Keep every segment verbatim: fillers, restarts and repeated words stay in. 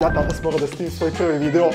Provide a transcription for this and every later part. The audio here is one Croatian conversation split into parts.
Ja danas moram da snimim svoj prvi video.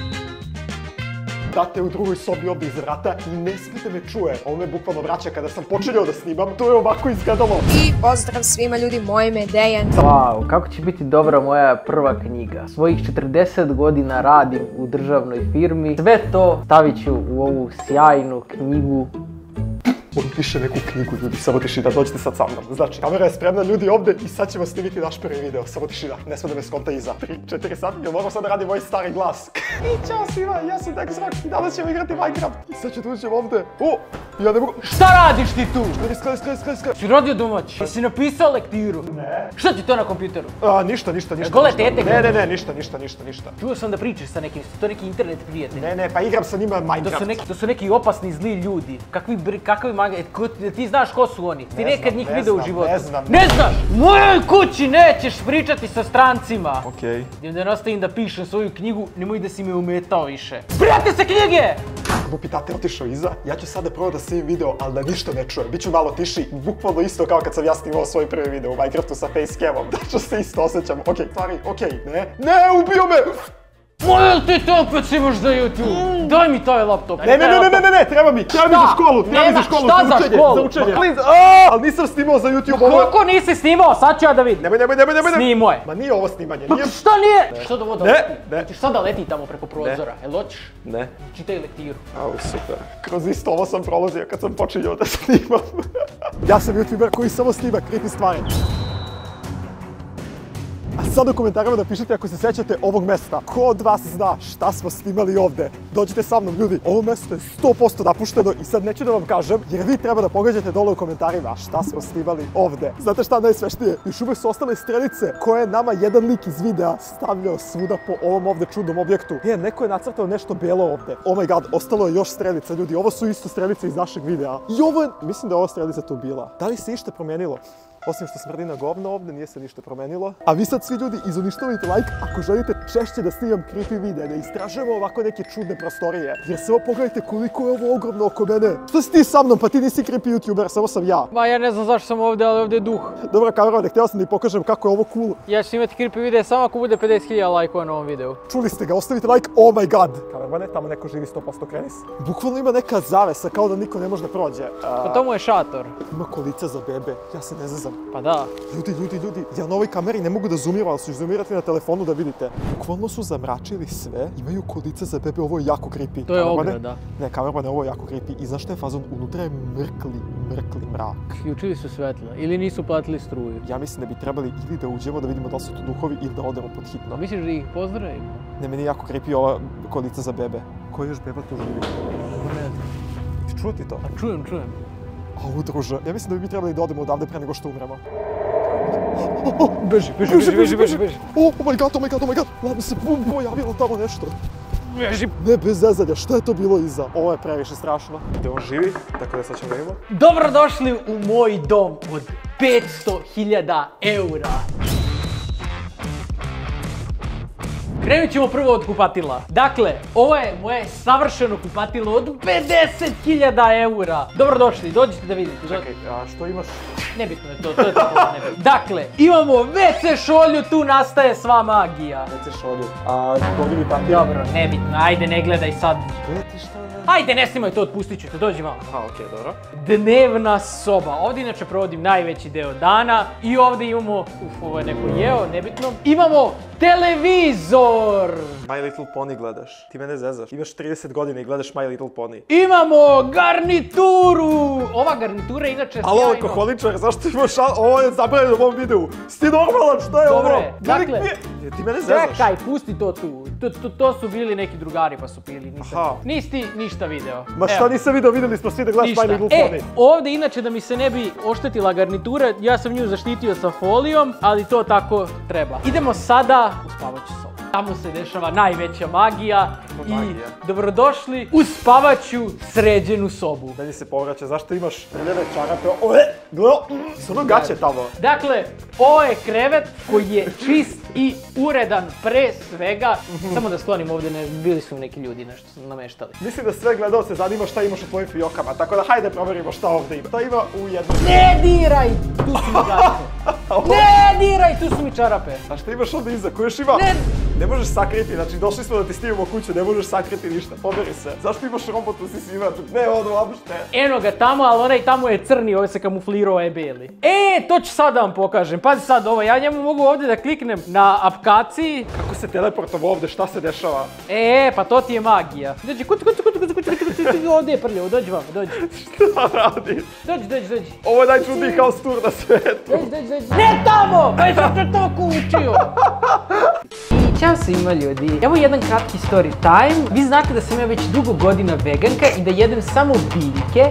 Tate u drugoj sobi ovdje iz vrata i ne smijete me čuje. Ovo me bukvalno vraća kada sam počinio da snimam. To je ovako izgledalo. I pozdrav svima ljudi, moje ime je Dejan. Wow, kako će biti dobra moja prva knjiga. Svojih četrdeset godina radim u državnoj firmi. Sve to stavit ću u ovu sjajnu knjigu. On piše neku knjigu, ljudi, samo tišina, dođite sad sa mnom. Znači, kamera je spremna, ljudi, ovdje i sad ćemo snimiti naš prvi video. Samo tišina, ne smije da me skonta iza. tri četiri sati, jel moram sad da radim moj stari glas? I čao svima, ja sam Dexrock i danas ćemo igrati Minecraft. I sad ću da uđem ovdje. O, ja ne mogu... Šta radiš ti tu? Skaj, skaj, skaj, skaj, skaj. Si radio domaći? Jesi napisao lektiru? Ne. Šta ti to na kompjuteru? A, ništa, ništa, ništa. Gole ništa. tete? Ne, ne, ne, ništa, ništa, ništa, ništa. Čuo sam da pričaš sa nekim, to neki internet prijatelj. Ne, ne, pa igram sa njima Minecraft. To su neki, to su neki opasni zli ljudi. Kakvi, br- kakvi maga... Ti znaš ko su oni? Ti Ne nekad znam, njih ne video u znam, životu. ne znam. Ne znaš! U mojoj kući nećeš pričati sa strancima. Okej. I onda nastavim da pišem svoju knjigu, nemoj da si me umetao više. Prijatelj se knjige! Bupi tate otišao iza, ja ću sada prvo da snimim video, ali da ništa ne čujem. Biću malo tiši, bukvalno isto kao kad sam ja snimao svoj prvi video u Minecraftu sa facecamom. Da ću se isto osjećam. Okej, stvari, okej, ne. Ne, ubio me! Mojel ti to opet snimaš za YouTube? Daj mi taj laptop. Ne, ne, ne, ne, ne, ne, ne, treba mi, treba mi za školu, treba mi za školu, Šta za za učenje, školu? za učenje. Ma Please, aaa, ali nisam snimao za YouTube, ovo... Kako nisi snimao? Sad ću ja da vidim. Nemoj, nemoj, nemoj, nemoj, Snimao je. Ma nije ovo snimanje, Pa nije... šta nije? Što da voda Ne, leti? ne. Hoćeš sad da leti tamo preko prozora? Jel hoćeš? Ne. Čitaj lektiru. Au, super. Kroz isto ovo sam prolazio kad sam počinjao da snimam. Ja sam YouTuber koji samo snima creepy stvari. A sad u komentarima napišite ako se sjećate ovog mesta. Ko od vas zna šta smo snimali ovdje? Dođite sa mnom, ljudi. Ovo mjesto je sto posto napušteno i sad neću da vam kažem, jer vi treba da pogađate dole u komentarima šta smo snimali ovdje. Znate šta najsveštije? Još uvijek su ostale strelice koje je nama jedan lik iz videa stavljao svuda po ovom ovdje čudnom objektu. Je, neko je nacrtao nešto bijelo ovdje. Oh my god, ostalo je još strelica, ljudi. Ovo su isto strelice iz našeg videa. I ovo je, mislim da je ova strelica tu bila. Da li se išta promijenilo? Osim što smrdi na govno ovdje, nije se ništa promenilo. A vi sad svi ljudi izuništavajte like ako želite češće da snimam creepy videa, da istražujemo ovako neke čudne prostorije. Jer samo pogledajte koliko je ovo ogromno oko mene. Što si ti sa mnom? Pa ti nisi creepy youtuber, samo sam ja. Ma ja ne znam zašto sam ovdje, ali ovdje je duh. Dobro, kamerone, htio sam da i pokažem kako je ovo cool. Ja ću snimati creepy video samo ako bude pedeset hiljada lajkova na ovom videu. Čuli ste ga, ostavite like, oh my god. Kamerone, tamo neko živi sto posto, kreni se. Bukvalno ima neka zavesa, kao da niko ne može da prođe. Pa to mu je šator. Ima kolica za bebe, ja se ne zezam. Pa da. Ljudi, ljudi, ljudi, ja na ovoj kameri ne mogu da zoomiram, ali ću zoomirati na telefonu da vidite. Bukvalno su zamračili sve, imaju kolice za bebe, ovo je jako creepy. To je Kamermane? ograda. Ne, kamermane, ovo je jako creepy. I znaš šta je fazon? Unutra je mrkli, mrkli mrak. Ključili su svetla ili nisu platili struju. Ja mislim da bi trebali ili da uđemo da vidimo da li su to duhovi ili da odemo pod hitno. Misliš da ih pozdravimo? Ne, meni je jako creepy ova kolica za bebe. Ko još beba tu živi? Ne znam. Ti čuo ti to? A čujem, čujem. Au, druže, ja mislim da bi mi trebali da odemo odavde pre nego što umremo. Beži, beži, beži, beži, beži, beži. Oh, oh my god, oh my god, oh my god, ladno se bum, pojavilo tamo nešto. Beži. Ne, bez zezanja, šta je to bilo iza? Ovo je previše strašno. Gde on živi, tako da sad ćemo vidimo. Dobrodošli u moj dom od petsto hiljada eura. Krenut ćemo prvo od kupatila. Dakle, ovo je moje savršeno kupatilo od pedeset hiljada eura. Dobrodošli, dođite da vidite. Čekaj, a što imaš? Nebitno je to, to je tako nebitno. Dakle, imamo ve ce šolju, tu nastaje sva magija. Ve ce šolju. A pogledaj papir. Dobro, nebitno, ajde ne gledaj sad. Gledaj ti šta je? Ajde, ne snimaj to, otpustit ću te, dođi malo. Aha, okej, dobro. Dnevna soba. Ovdje inače provodim najveći deo dana i ovdje imamo, uf, ovo je neko jeo, nebitno, imamo televizor. My Little Pony gledaš. Ti mene zezaš. Imaš trideset godina i gledaš My Little Pony. Imamo garnituru. Ova garnitura je inače sjajno. Alo, alkoholičar, zašto imaš šal... Ovo je zabranjeno u ovom videu. Si ti normalan, šta je ovo? Dobre, dakle... Ti mene zezaš. Čekaj, pusti to tu. To, to, to su bili neki drugari pa su pili, nisam. Aha. Nisi ti ništa video. Ma šta nisam video, vidjeli smo svi da gledaš My Little Pony. E, ovdje inače da mi se ne bi oštetila garnitura, ja sam nju zaštitio sa folijom, ali to tako treba. Idemo sada u spavaću sobu. Tamo se dešava najveća magija i magija? dobrodošli u spavaću sređenu sobu. Meni se povraća, zašto imaš prljave čarape? Ove, gledao, su ono gaće tamo. Dakle, ovo je krevet koji je čist i uredan pre svega. Samo da sklonim ovdje, ne, bili su neki ljudi nešto nameštali. Mislim da sve gledao se zanima šta imaš u tvojim fijokama, tako da hajde provjerimo šta ovdje ima. Šta ima u jednom... Ne diraj! Tu su mi gaće. Ne diraj, tu su mi čarape. A šta imaš ovdje iza, ko još ima? Ne, Ne možeš sakriti, znači došli smo da ti snimamo kuću, ne možeš sakriti ništa, poberi se. Zašto imaš robot u sisivač? Ne, ono uopšte. Eno ga tamo, ali onaj tamo je crni, ovaj se kamuflirao, ovaj je beli. E, to ću sad da vam pokažem. Pazi sad ovo, ja njemu mogu ovdje da kliknem na aplikaciji. Kako se teleportamo ovdje, šta se dešava? E, pa to ti je magija. Dođi, kuci, kuci, kuci, kuci, kuci, kuci, kuci, ovdje je prljavo, dođi vam, dođi. Šta radiš? Dođi, dođi, dođi. Ovo je najčudniji house tour na svijetu. Dođi, dođi, dođi. Ne tamo! Pa sam te toliko učio. I ćao svima ljudi. Evo jedan kratki story time. Vi znate da sam ja već dugo godina veganka i da jedem samo biljke.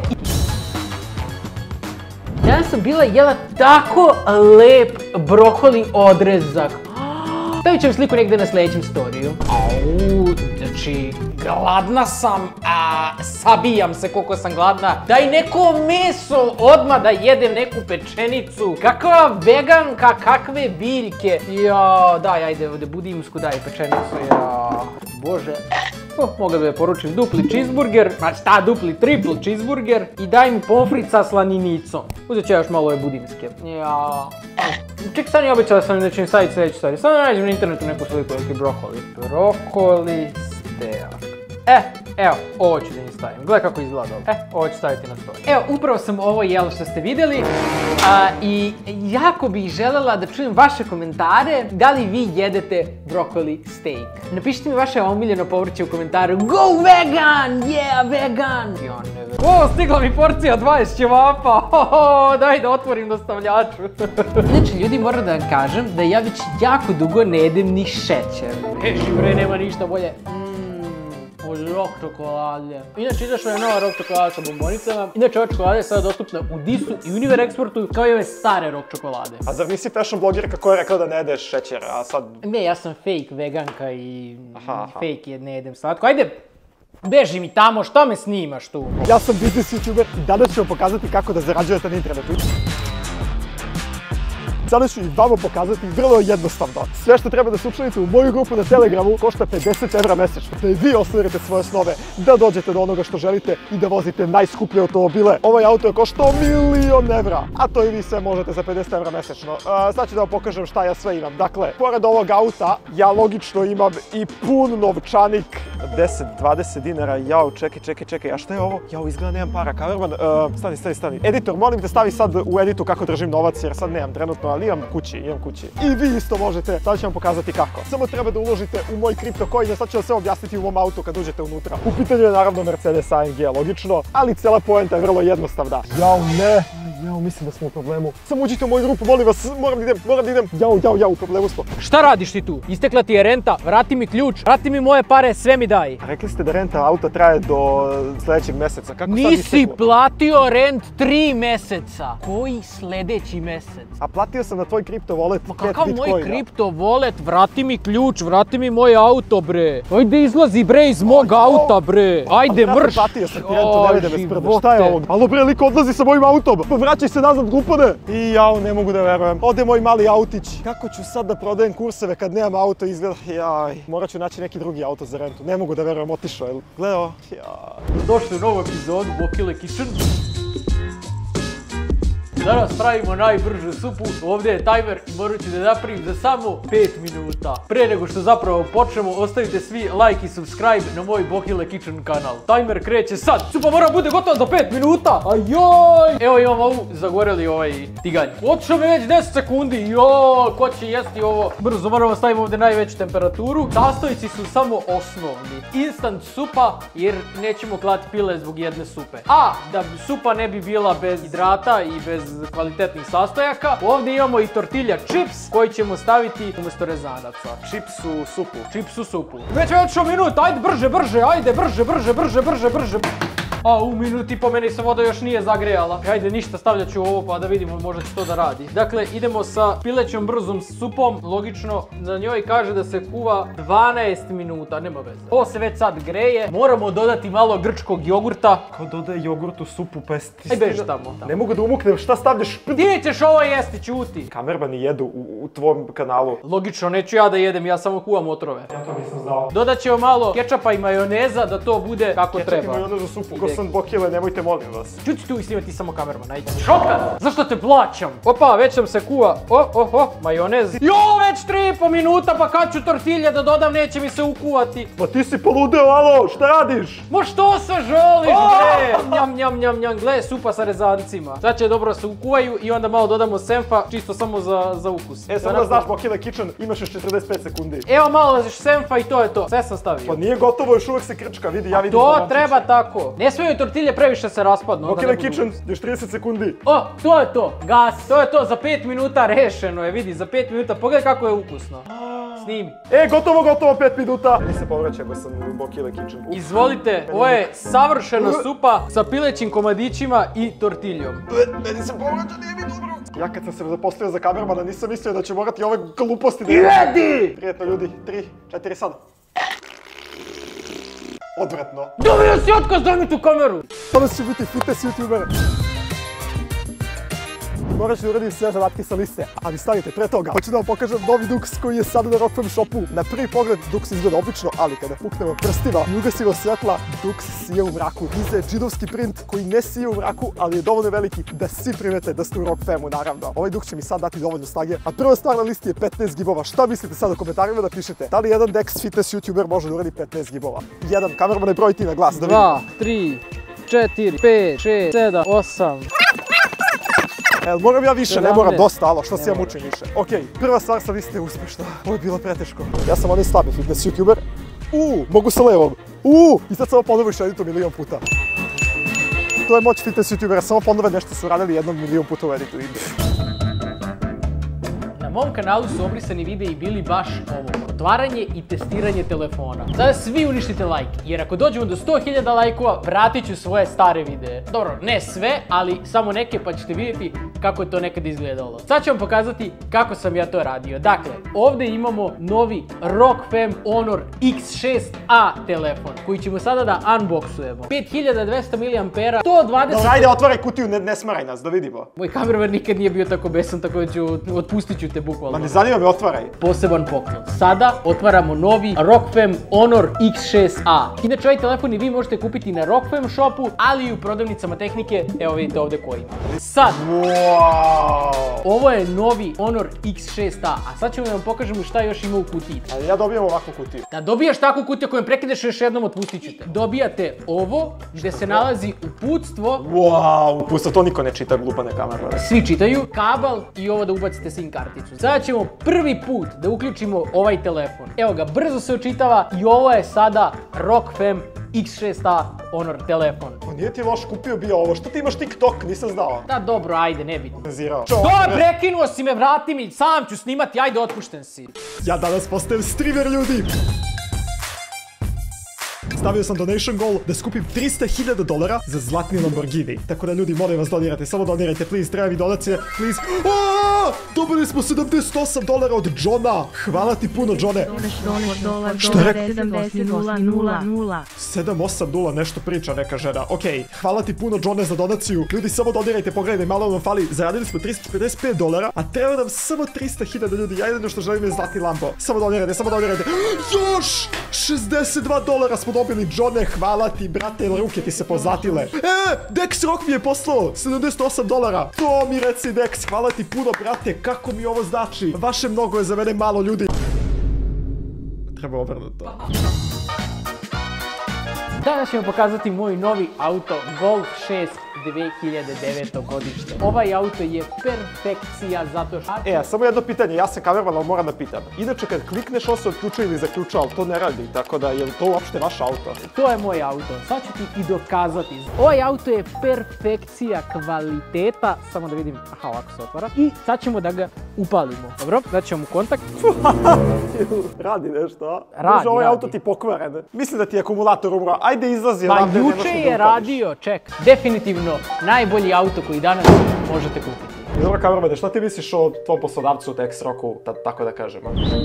Danas sam bila jela tako lep brokoli odrezak. Stavit ću vam sliku negdje na sljedećem storiju. Au, znači, gladna sam, a sabijam se koliko sam gladna. Daj neko meso, odmah da jedem neku pečenicu. Kakva veganka, kakve biljke. Ja, daj, ajde, ovdje budimsku, daj pečenicu, ja. Bože. Oh, mogu da poručim dupli cheeseburger, znači ta dupli triple cheeseburger i daj mi pomfrit sa slaninicom. Uzet ću još malo ove budimske. Ja. Ček, sad je običao sam da ću im staviti sljedeću stvari. Samo da nađem na internetu neku sliku veliki brokoli. Brokoli steak. E, evo, ovo ću da im stavim. Gledaj kako izgleda ovo. E, ovo ću staviti na story. Evo, upravo sam ovo jelo što ste vidjeli. A, I jako bih željela da čujem vaše komentare. Da li vi jedete brokoli steak? Napišite mi vaše omiljeno povrće u komentaru. Go vegan! Yeah, vegan! Ja ne vegan. O, stigla mi porcija dvadeset ćevapa. Hoho, daj da otvorim dostavljaču. Znači, ljudi, moram da vam kažem da ja već jako dugo ne jedem ni šećer. Heši bre, nema ništa bolje. Od rok čokolade. Inače, izašla je nova rok čokolada sa bombonicama. Inače, ova čokolada je sada dostupna u Disu i Univer Exportu, kao i ove stare rok čokolade. A zar nisi fashion blogerka koja je rekla da ne jedeš šećer, a sad... Ne, ja sam fake veganka i aha, aha. fake je ne jedem slatko. Ajde, beži mi tamo, šta me snimaš tu? Ja sam business youtuber i danas ću vam pokazati kako da zarađujete na internetu. Sada ću i vama pokazati vrlo jednostavno. Sve što treba da se učlanite u moju grupu na Telegramu košta pedeset evra mesečno. Da i vi ostvarite svoje snove, da dođete do onoga što želite i da vozite najskuplje automobile. Ovaj auto je koštao milion evra, a to i vi sve možete za pedeset evra mesečno. Sad ću da vam pokažem šta ja sve imam. Dakle, pored ovog auta, ja logično imam i pun novčanik. deset dvadeset dinara, jao, čekaj, čekaj, čekaj, a šta je ovo? Jao, izgleda nemam para, kamerman, stani, stani, stani. Editor, molim te stavi sad u editu kako držim novac, jer sad nemam trenutno, ali imam kući, imam kući. I vi isto možete, sad ću vam pokazati kako. Samo treba da uložite u moj kripto coin, sad ću vam sve objasniti u mom autu kad uđete unutra. U pitanju je naravno Mercedes A M G, logično, ali cela poenta je vrlo jednostavna. Jao, ne, jao, mislim da smo u problemu. Samo uđite u moju grupu, molim vas, moram da idem, moram da idem. Jao, jao, jao, u problemu smo. Šta radiš ti tu? Istekla ti je renta, vrati mi ključ, vrati mi moje pare, sve mi daj. Rekli ste da renta auta traje do sljedećeg mjeseca, kako sad nisi isteklo? platio rent tri mjeseca. Koji sljedeći mjesec? A platio sam na tvoj kripto wallet Ma pet kakav bitcoina. moj kripto wallet? Vrati mi ključ, vrati mi moj auto, bre. Ajde izlazi, bre, iz mog auta, bre. Ajde, Ali mrš. platio sam ti rentu, ne vede me sprde. Šta je ovo? Alo bre, liko odlazi sa mojim autom. Pa vraćaj se nazad, glupane. I jao, ne mogu da verujem. Ode moj mali autić. Kako ću sad da prodajem kurseve kad nemam auto, izgleda, jaj. Morat ću naći neki drugi auto za rentu. Ne mogu da verujem, otišao je. Gledao, jaj. Došli u novu epizodu Bokile Kitchen. Danas pravimo najbržu supu, ovdje je timer i morat ću da napravim za samo pet minuta. Pre nego što zapravo počnemo, ostavite svi like i subscribe na moj Bokile Kitchen kanal. Timer kreće sad, supa mora bude gotova za pet minuta, ajoj! Evo imam ovu, zagoreli ovaj tiganj. Otišao mi već deset sekundi, joj, ko će jesti ovo? Brzo moramo staviti ovdje najveću temperaturu. Sastojci su samo osnovni. Instant supa, jer nećemo klati pile zbog jedne supe. A, da supa ne bi bila bez hidrata i bez kvalitetnih sastojaka, ovdje imamo i tortilja chips koji ćemo staviti umjesto rezanaca. Chips u supu. Chips u supu. Već je otišao minut, ajde brže, brže, ajde brže, brže, brže, brže, brže. A u minuti po meni se voda još nije zagrejala. Ajde ništa, stavljat ću ovo pa da vidimo možda će to da radi. Dakle, idemo sa pilećom brzom supom. Logično, na njoj kaže da se kuva dvanaest minuta, nema veze. Ovo se već sad greje. Moramo dodati malo grčkog jogurta. Ko dodaje jogurt u supu, pa jesi ti... Aj beži tamo. Ne mogu da umuknem, šta stavljaš? Ti ćeš ovo jesti, ćuti. Kamermani jedu u, u tvom kanalu. Logično, neću ja da jedem, ja samo kuvam otrove. Ja to nisam znao. Dodat ćemo malo kečapa i majoneza da to bude kako Kečap treba. i majonez u supu. Rekao sam Bokile, nemojte molim vas. Čući tu i snimati samo kamerman, ajde. Šoka! Zašto te plaćam? Opa, već sam se kuva. O, o, o, majonez. Jo, već tri i po minuta, pa kad ću tortilje da dodam, neće mi se ukuvati. Pa ti si poludeo, alo, šta radiš? Ma što se žoliš, bre? Njam, njam, njam, njam, gle, supa sa rezancima. Sad će dobro se ukuvaju i onda malo dodamo senfa, čisto samo za, za ukus. E, samo da znaš, Bokile Kitchen, imaš još četrdeset pet sekundi. Evo malo senfa i to je to. Sve sam stavio. Pa nije gotovo, još uvek se krčka, vidi, ja vidim. To treba tako. Ne smiju tortilje previše se raspadnu. Bokile Kitchen, još trideset sekundi. O, to je to, gas, to je to, za pet minuta rešeno je, vidi, za pet minuta, pogledaj kako je ukusno. Snimi. E, gotovo, gotovo, pet minuta. Meni se povraća ako sam u Bokile Kitchen. Izvolite, ovo je savršena supa sa pilećim komadićima i tortiljom. Meni se povraća, nije mi dobro. Ja kad sam se zaposlio za kamermana nisam mislio da će morati ove gluposti da... Jedi! Prijetno ljudi, tri, četiri, sad. Odvratno. Dobio si otkaz, daj mi tu kameru! Danas će biti fitness youtuber. Morat ću da uradim sve zadatke sa liste, ali stavite pre toga. Hoću da vam pokažem novi Dux koji je sada na Rockfam shopu. Na prvi pogled Dux izgleda obično, ali kada puknemo prstima i ugasimo svetla, Dux sije u mraku. Iza je džidovski print koji ne sije u mraku, ali je dovoljno veliki da svi primete da ste u Rockfamu, naravno. Ovaj Dux će mi sad dati dovoljno snage, a prva stvar na listi je petnaest gibova. Šta mislite sad u komentarima da pišete? Da li jedan Dex fitness youtuber može da uradi petnaest gibova? Jedan, kamerman je broj ti na glas, da vidimo. dva, tri, četiri, pet, šest, sedam, osam... Jel, moram ja više, ne moram, dosta, alo, što se ja mučim više. Okej, prva stvar sa liste je uspešna. Ovo je bilo preteško. Ja sam onaj slabi fitness youtuber. Uuu, mogu sa levom. Uuu, i sad samo ponoviš editu milion puta. To je moć fitness youtubera, samo ponove nešto su radili jednom milion puta u editu. Na mom kanalu su obrisani videi bili baš ovo, otvaranje i testiranje telefona. Sada svi uništite like, jer ako dođemo do sto hiljada lajkova, vratit ću svoje stare videe. Dobro, ne sve, ali samo neke, pa ćete vidjeti kako je to nekad izgledalo. Sad ću vam pokazati kako sam ja to radio. Dakle, ovdje imamo novi Rockfam Honor X šest A telefon, koji ćemo sada da unboxujemo. pet hiljada dvesta miliampera, sto dvadeset... Dobro, ajde, otvaraj kutiju, ne, ne smaraj nas, da vidimo. Moj kamerman nikad nije bio tako besan, tako da ću, otpustit ću te bukvalno. Ma ne zanima me, otvaraj. Poseban poklon. Sada otvaramo novi Rockfam Honor X šest A. Inače, ovaj telefon i vi možete kupiti na Rockfam shopu, ali i u prodavnicama tehnike. Evo vidite ovdje koji ima. Sad, Wow. ovo je novi Honor X šest A, a sad ćemo da vam pokažemo šta još ima u kutiji. Ali ja dobijam ovakvu kutiju. Da dobijaš takvu kutiju koju prekideš još jednom, otpustit ću te. Dobijate ovo gdje se nalazi uputstvo. Wow, uputstvo, to niko ne čita, glupane kamermane. Svi čitaju, kabel i ovo da ubacite SIM karticu. Sada ćemo prvi put da uključimo ovaj telefon. Evo ga, brzo se očitava i ovo je sada Rockfam X šest A Honor telefon. Pa nije ti loš kupio bio ovo, što ti imaš TikTok, nisam znao. Da, dobro, ajde, ne bitno. Cenzirao. To je, prekinuo si me, vrati mi, sam ću snimati, ajde, otpušten si. Ja danas postajem streamer, ljudi! Stavio sam donation goal da skupim trista hiljada dolara za zlatni Lamborghini. Tako da ljudi, molim vas, donirajte, samo donirajte, please, treba mi donacije, please. Aaaa! Dobili smo sedamdeset osam dolara od Johna! Hvala ti puno, Johne! Što je rekao? sedam osam nula, nešto priča neka žena. Okej, hvala ti puno, Johne, za donaciju. Ljudi, samo donirajte, pogledaj, malo nam fali. Zaradili smo tristo pedeset pet dolara, a treba nam samo trista hiljada ljudi. Ja jedino što želim je zlatni Lambo. Samo donirajte, samo donirajte. Još! šezdeset dva dolara smo dobili, Johne, hvala ti, brate, ruke ti se pozlatile. E, Dex Rock mi je poslao sedamdeset osam dolara. To mi reci, Dex, hvala ti puno, brate, kako mi ovo znači. Vaše mnogo je za mene malo, ljudi. Treba obrnuti to. Danas ćemo pokazati moj novi auto Golf šest dve hiljade deveto godište. Ovaj auto je perfekcija zato što... E, a samo jedno pitanje, ja sam kamerman, ali moram da pitam. Inače, kad klikneš, ovo se otključuje ili zaključuje, ali to ne radi, tako da je li to uopšte vaš auto? To je moj auto, sad ću ti i dokazati. Ovaj auto je perfekcija kvaliteta, samo da vidim, aha, ovako se otvara. I sad ćemo da ga upalimo, dobro? Znači ćemo u kontakt. Radi nešto, a? Radi, Može, ovaj radi. auto ti pokvaren. Mislim da ti je akumulator umro, ajde izlazi. Pa juče je radio, ček. Definitivno najbolji auto koji danas možete kupiti. Dobro, kamermane, šta ti misliš o tvom poslodavcu Dex Rocku, tako da kažem?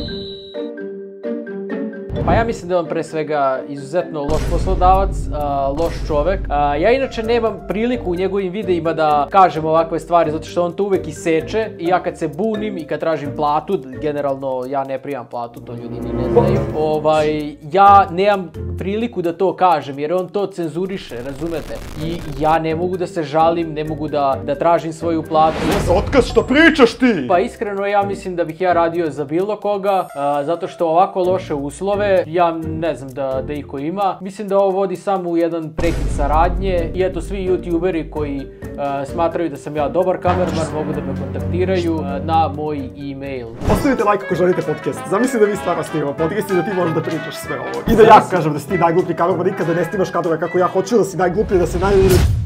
Pa ja mislim da je on pre svega izuzetno loš poslodavac, loš čovek. Ja inače nemam priliku u njegovim videima da kažem ovakve stvari, zato što on to uvek iseče i ja kad se bunim i kad tražim platu, generalno ja ne primam platu, to ljudi ni ne znaju, ovaj, ja nemam priliku da to kažem, jer on to cenzuriše, razumete? I ja ne mogu da se žalim, ne mogu da, da tražim svoju platu. Za otkaz, što pričaš ti? Pa iskreno ja mislim da bih ja radio za bilo koga, a, zato što ovako loše uslove, ja ne znam da, da iko ima. Mislim da ovo vodi samo u jedan prekid saradnje i eto svi youtuberi koji a, smatraju da sam ja dobar kamerman mogu da me kontaktiraju a, na moj e-mail. Ostavite like ako želite podcast. Zamisli da vi stvarno snimamo podcast i da ti možeš da pričaš sve ovo. I da ja kažem da si ti najgluplji kamerman, nikada ne snimaš kadrove kako ja hoću, da si najgluplji, da se naj...